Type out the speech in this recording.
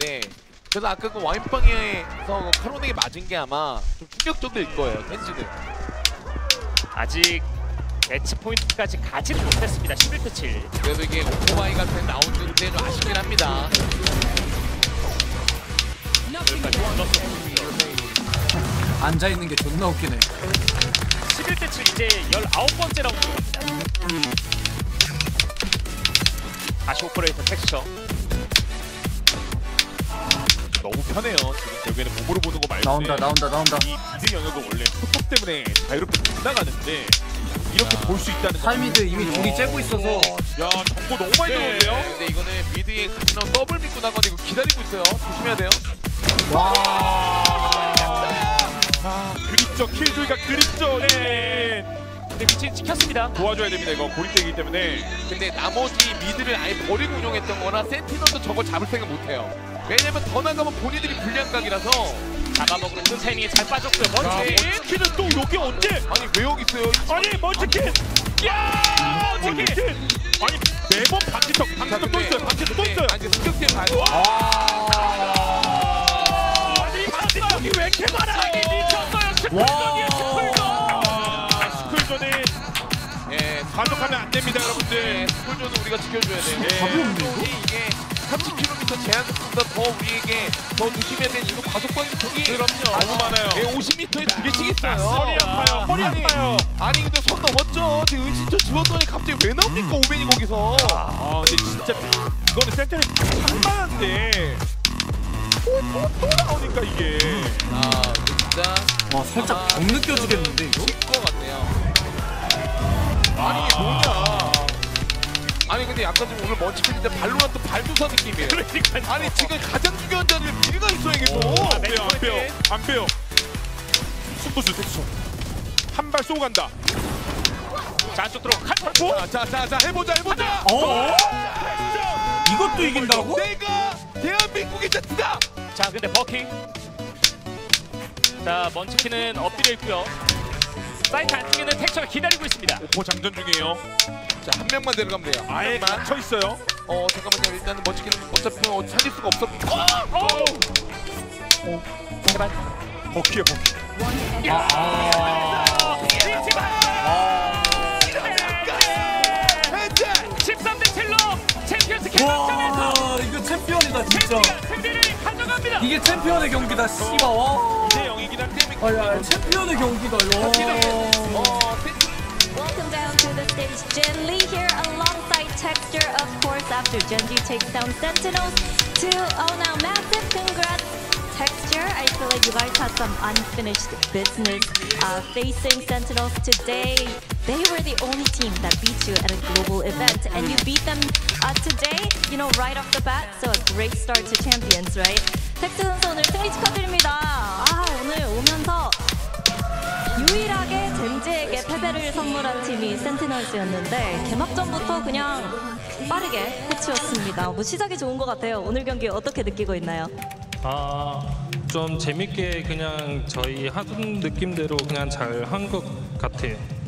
있는데 그래서 아까 그 와인방에서 카론에게 맞은 게 아마 좀 충격적일 거예요. 켄지는. 아직 매치 포인트까지 가지는 못했습니다. 11대7. 그래도 이게 오토바이 같은 라운드인데 좀 아쉽긴 합니다. 여기까지 불렀었고 앉아있는 게 존나 웃기네. 11대7 이제 19번째 라운드입니다. 다시 오퍼레이터 텍스처. 너무 편해요. 지금 결국에는 몸으로 보는 거 말고 나온다. 이 미드 영역은 원래 속도 때문에 자유롭게 못 나가는데 이렇게 볼 수 있다는 거. 살미드 이미 둘이 째고 있어서. 야, 정보 너무 많이 들어오는데요? 근데 이거는 미드에 같이 나온 더블 믿고 나가는 이거 기다리고 있어요. 조심해야 돼요. 와. 아, 그립죠. 킬조이가 그립죠. 네. 근데 위치는 찍혔습니다. 도와줘야 됩니다. 이거 고립되기 때문에. 근데 나머지 미드를 아예 버리고 운영했던 거나 센티널도 저걸 잡을 생각 못해요. 왜냐면 더 나가면 본인들이 불리한각이라서. 잡아먹으면 그 타이밍에 잘 빠졌고요. 야, 먼치킨! 먼치킨은 또 여기 언제? 아니 왜 여기 있어요? 아니, 먼치킨! 야! 먼치킨! 아니, 매번 방지턱 또 있어요. 방지턱 또 있어요. 아니 승격대 봐요. 아니, 방지턱이 왜 이렇게 많아? 아니 미쳤어요. 스쿨존이에요. 스쿨존. 스쿨존이 예, 반복하면 안 됩니다, 여러분들. 스쿨존은 우리가 지켜줘야 돼. 답이 없네, 이게 30km 제한속보다 더 우리에게 더 조심해야 되는 이거 과속방지턱이 그럼요. 너무 많아요. 50m에 2개씩 있어요. 허리 아파요. 허리 아파요. 아니 근데 손 넘었죠. 지금 은신처 집었더니 갑자기 왜 나옵니까 오벤이 거기서. 아, 근데 진짜 이거는 센터는 장만한데 또 나오니까 이게. 아 진짜 와 살짝 정 느껴지겠는데 이거? 것 같네요. 아니 이게 뭐냐. 아니 근데 약간 좀 오늘 먼치킨인데 발로란트 발두사 느낌이에요. 그러니까 아니 지금 가장 중요한 자리에 미리가 있어야 계속. 안 빼요. 승부수 텍스처. 한 발 쏘고 간다. 자 안쪽 들어 칸. 자 해보자. 이것도 이긴다고? 내가 대한민국의 제트다. 자 근데 버킹. 자 먼치킨은 엎드려 있고요. 사이트 안쪽에는 텍스처가 기다리고 있습니다. 오퍼 장전 중이에요. 자 한 명만 데려가면 돼요. 아예 갇혀 있어요. 잠깐만요. 일단은 먼치킨은 어차피 살릴 수가 없어. 제발. 버키에 버키. 현재 13대7로 챔피언스 개막전에서 와 이거 챔피언이다 진짜. 승리를 가져갑니다. 이게 챔피언의 경기다 씨발. 와. 이제 0이긴 한데. 야 챔피언의 경기다 이거. Welcome down to the stage, Gen Lee here alongside Texture, of course, after Genji takes down Sentinels. Now massive congrats, Texture. I feel like you guys had some unfinished business facing Sentinels today. They were the only team that beat you at a global event, and you beat them today, right off the bat. So a great start to champions, right? 텍스 선수 오늘 승리 축하드립니다. 오늘 오면서 유일하게 젠지에게 패배를 선물한 팀이 센티널스였는데 개막전부터 그냥 빠르게 해치웠습니다. 시작이 좋은 것 같아요. 오늘 경기 어떻게 느끼고 있나요? 좀 재밌게 그냥 저희 하던 느낌대로 그냥 잘 한 것 같아요.